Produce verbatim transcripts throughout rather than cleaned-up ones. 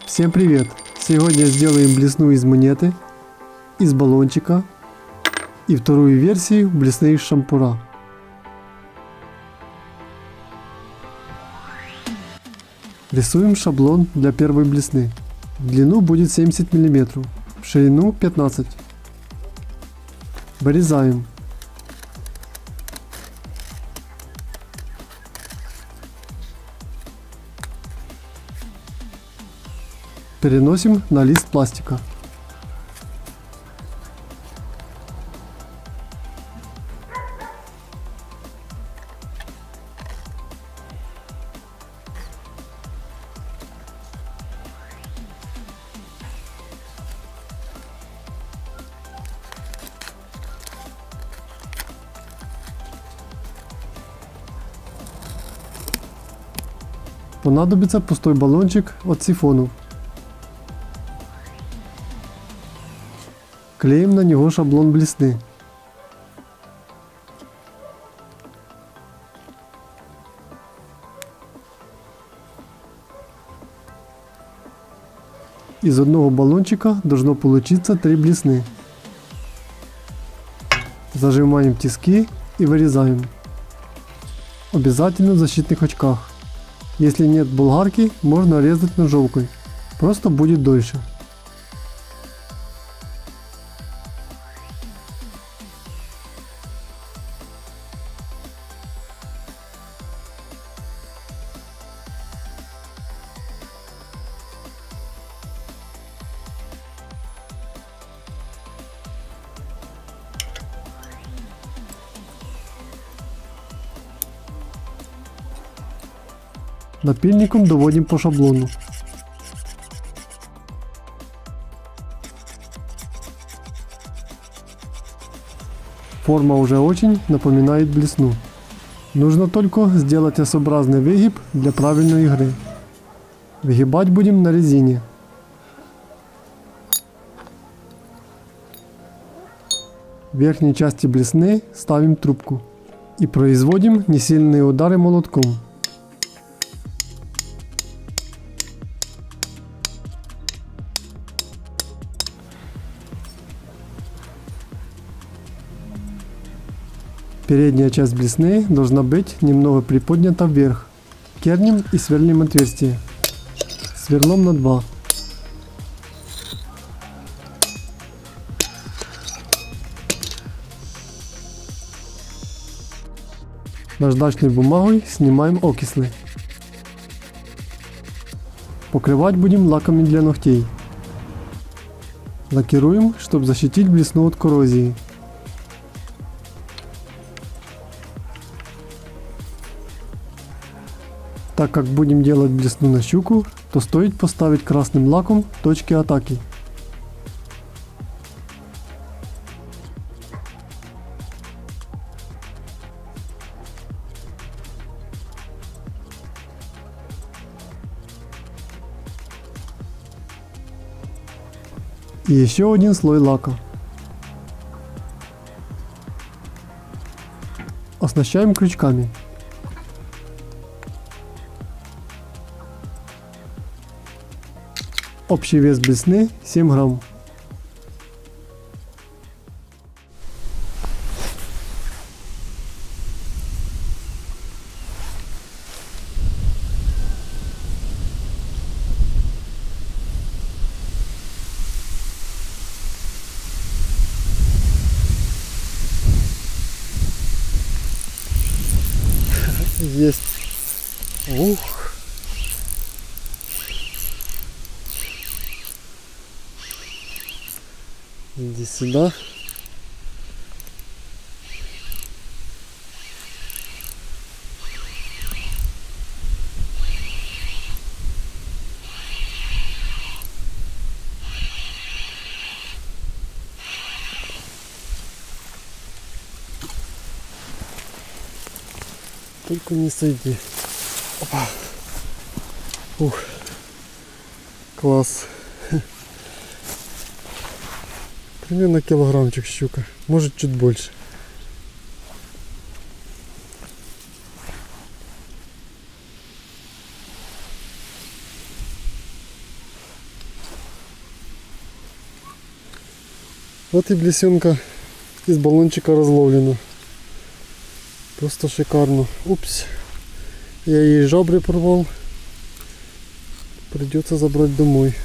Всем привет! Сегодня сделаем блесну из монеты, из баллончика и вторую версию блесны из шампура. Рисуем шаблон для первой блесны. В длину будет семьдесят миллиметров, в ширину пятнадцать. Вырезаем. Переносим на лист пластика. Понадобится пустой баллончик от сифону. Клеим на него шаблон блесны. Из одного баллончика должно получиться три блесны. Зажимаем тиски и вырезаем. Обязательно в защитных очках. Если нет болгарки, можно резать ножовкой. Просто будет дольше. Напильником доводим по шаблону. Форма уже очень напоминает блесну. Нужно только сделать S-образный выгиб для правильной игры. Выгибать будем на резине. В верхней части блесны ставим трубку и производим несильные удары молотком. Передняя часть блесны должна быть немного приподнята вверх. Кернем и сверлим отверстие. Сверлом на два. Наждачной бумагой снимаем окислы. Покрывать будем лаками для ногтей. Лакируем, чтобы защитить блесну от коррозии. Так как будем делать блесну на щуку, то стоит поставить красным лаком точки атаки. И еще один слой лака. Оснащаем крючками. Общий вес блесны семь грамм. Есть. Ух. Иди сюда. Только не сойди. Опа. Ух. Класс. Примерно килограммчик щука, может чуть больше. Вот и блесенка из баллончика разловлена. Просто шикарно. Упс. Я ей жабры порвал. Придется забрать домой.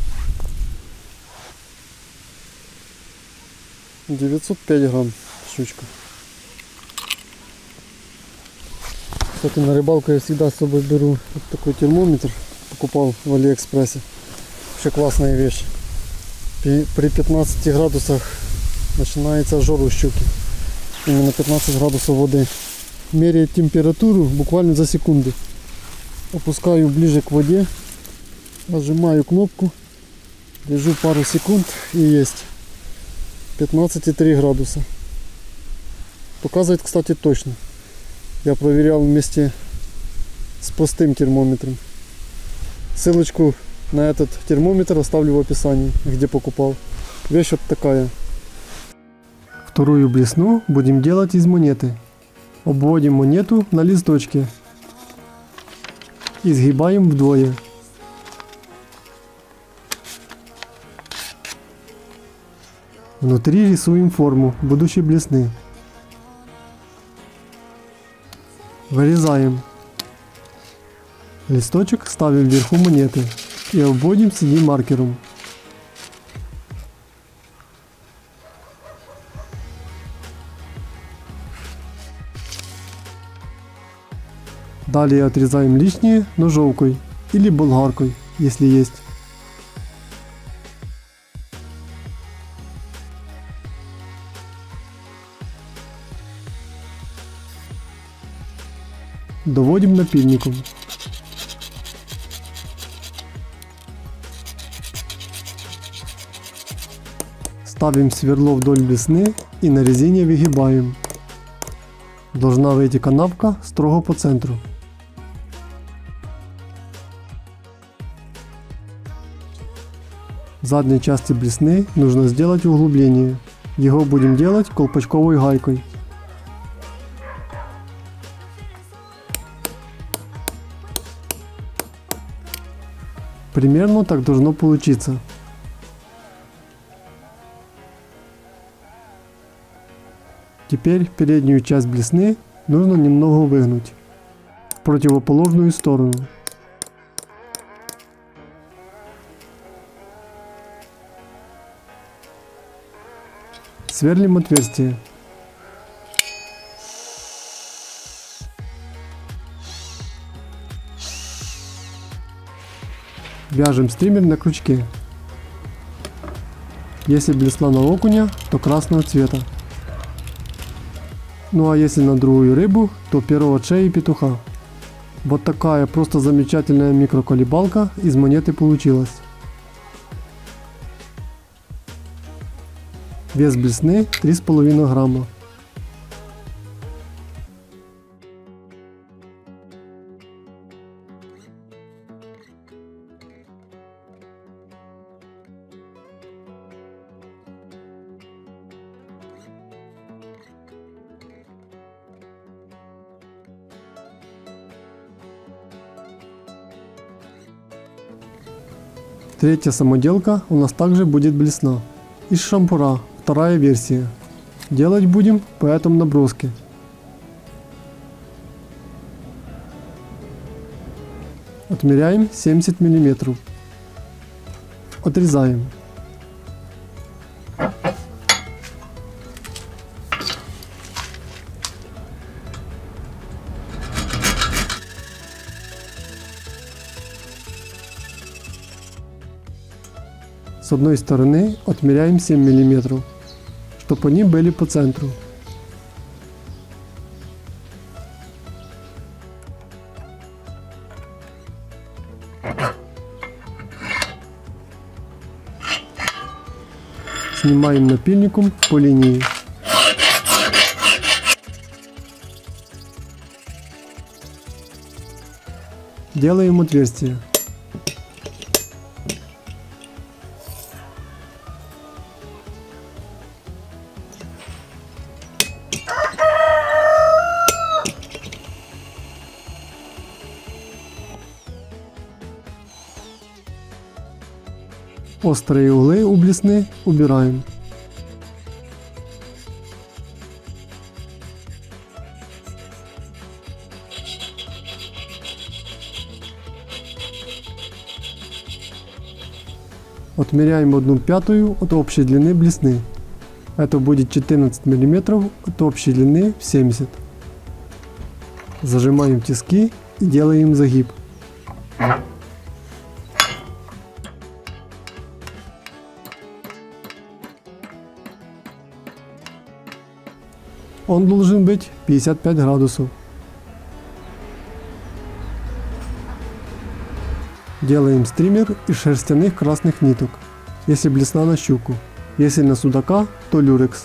девятьсот пять грамм штучка. Кстати, на рыбалку я всегда с собой беру вот такой термометр. Покупал в Алиэкспрессе. Вообще классная вещь. При пятнадцати градусах начинается ожог у щуки. Именно пятнадцать градусов воды. Меряет температуру буквально за секунду. Опускаю ближе к воде. Нажимаю кнопку. Держу пару секунд и есть. пятнадцать и три градуса. Показывает, кстати, точно. Я проверял вместе с простым термометром. Ссылочку на этот термометр оставлю в описании, где покупал. Вещь вот такая. Вторую блесну будем делать из монеты. Обводим монету на листочке. И сгибаем вдвое. Внутри рисуем форму будущей блесны. Вырезаем. Листочек ставим вверху монеты и обводим си ди маркером. Далее отрезаем лишнее ножовкой или болгаркой, если есть. Доводим напильником. Ставим сверло вдоль блесны и на резине выгибаем. Должна выйти канавка строго по центру. В задней части блесны нужно сделать углубление. Его будем делать колпачковой гайкой. Примерно так должно получиться. Теперь переднюю часть блесны нужно немного выгнуть в противоположную сторону. Сверлим отверстие. Вяжем стример на крючке. Если блесна на окуня, то красного цвета. Ну а если на другую рыбу, то первого и петуха. Вот такая просто замечательная микроколебалка из монеты получилась. Вес блесны три с половиной грамма. Третья самоделка у нас также будет блесна. Из шампура, вторая версия. Делать будем по этому наброске. Отмеряем семьдесят миллиметров. Отрезаем. С одной стороны отмеряем семь миллиметров, чтобы они были по центру. Снимаем напильником по линии. Делаем отверстие. Острые углы у блесны убираем. Отмеряем одну пятую от общей длины блесны. Это будет четырнадцать миллиметров от общей длины в семьдесят. Зажимаем тиски и делаем загиб. Он должен быть пятьдесят пять градусов. Делаем стример из шерстяных красных ниток, если блесна на щуку, если на судака, то люрекс.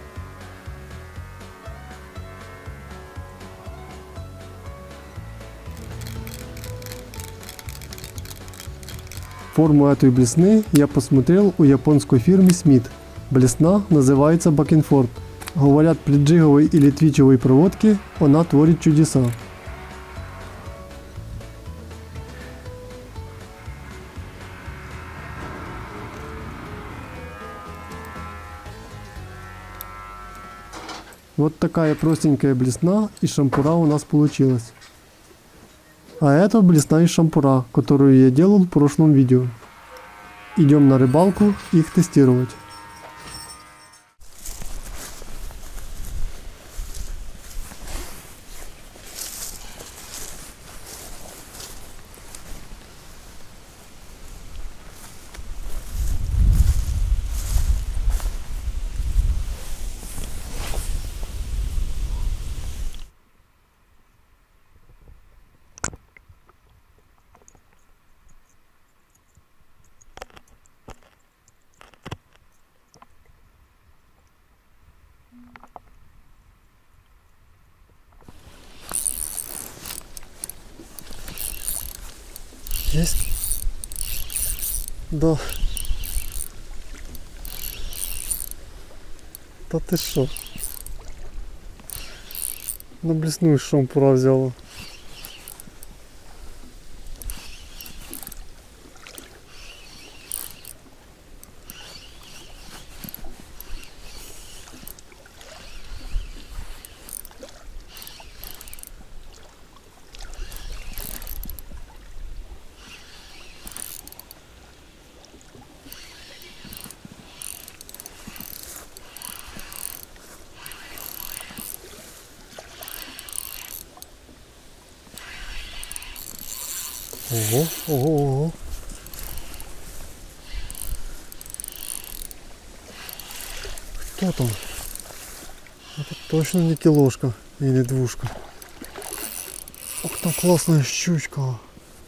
Форму этой блесны я посмотрел у японской фирмы Смит. Блесна называется Бакенфорд. Говорят, при джиговой или твичевой проводке она творит чудеса. Вот такая простенькая блесна из шампура у нас получилась. А это блесна из шампура, которую я делал в прошлом видео. Идем на рыбалку их тестировать. Есть? Да. Да ты шо? На блесну из шампура взяла. Ого, ого, ого. Кто там? Это точно не килошка или двушка. Ох, там классная щучка.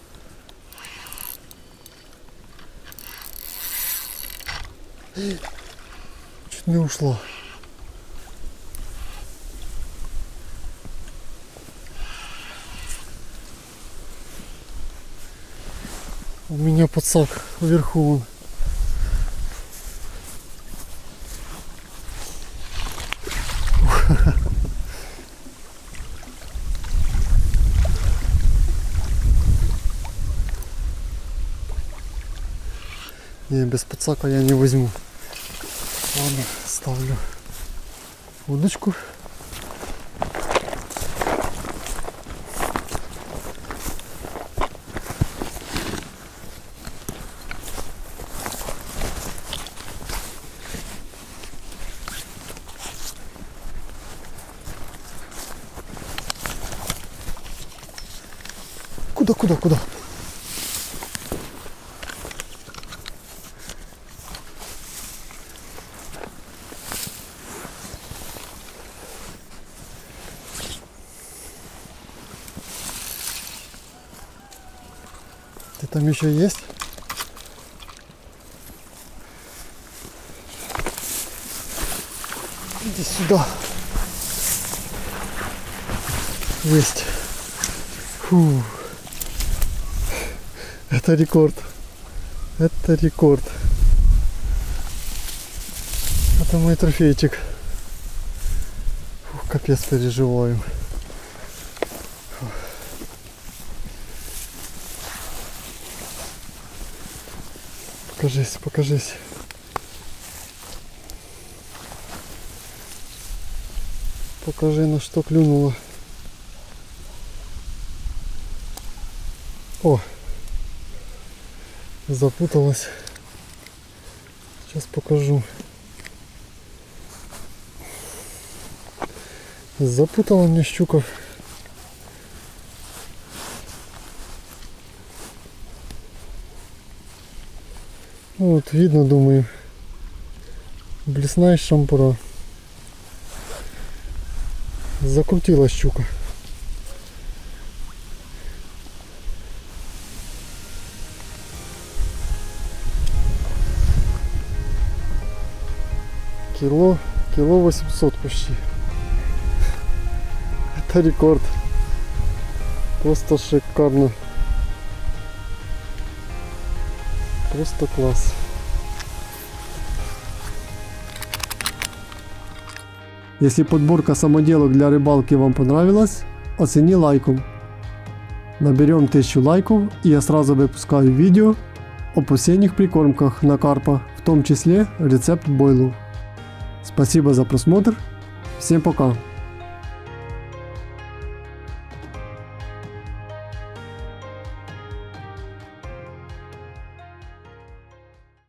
Чуть не ушла. У меня подсак вверху он. Не, без подсака я не возьму. Ладно, ставлю удочку. Куда, куда, куда? Ты там еще есть? Иди сюда. Есть. Фу. Это рекорд. Это рекорд. Это мой трофейчик. Фух, капец, переживаю. Фух. Покажись, покажись. Покажи, на что клюнуло. О! Запуталась. Сейчас покажу. Запутала мне щука. Ну, вот видно, думаю, блесна из шампура. Закрутила щука. Кило, кило восемьсот почти. Это рекорд. Просто шикарно. Просто класс. Если подборка самоделок для рыбалки вам понравилась, оцени лайком. Наберем тысячу лайков, и я сразу выпускаю видео об осенних прикормках на карпа, в том числе рецепт бойлов. Спасибо за просмотр. Всем пока.